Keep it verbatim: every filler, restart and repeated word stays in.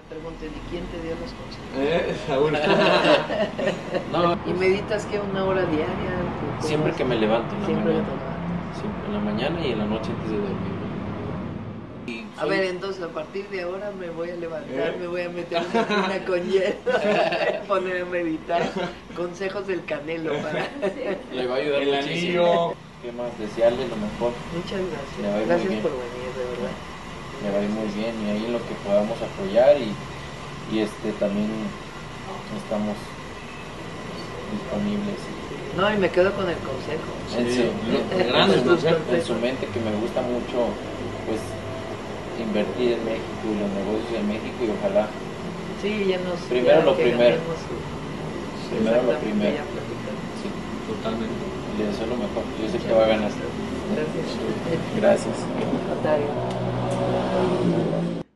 Pregunten, ¿y quién te dio los consejos? Eh, Saúl. No, ¿Y meditas que una hora diaria? siempre que me levanto en la Siempre que mañana. te levantas. Siempre, en la mañana y en la noche antes de dormir. Y A soy- ver, entonces a partir de ahora me voy a levantar, ¿Eh? me voy a meter una tina con hielo, poner a meditar, consejos del Canelo para... le va a ayudar El muchísimo. anillo. ¿Qué más? Desearle lo mejor. Muchas Le va a gracias, ir muy gracias bien. por venir, de verdad. Le va a ir muy bien y ahí en lo que podamos apoyar y, y este también estamos disponibles. No, y me quedo con el consejo. En Sí, su, lo- en grandes su- consejos. en su mente que me gusta mucho pues invertir en México y los negocios en México y ojalá Sí, ya nos... Primero ya lo que primero. ganemos, primero lo exactamente, primero. ya platicamos. sí, Totalmente. le deseo lo mejor. Yo sé Muchas que va a ganar. gracias. Gracias. Otario.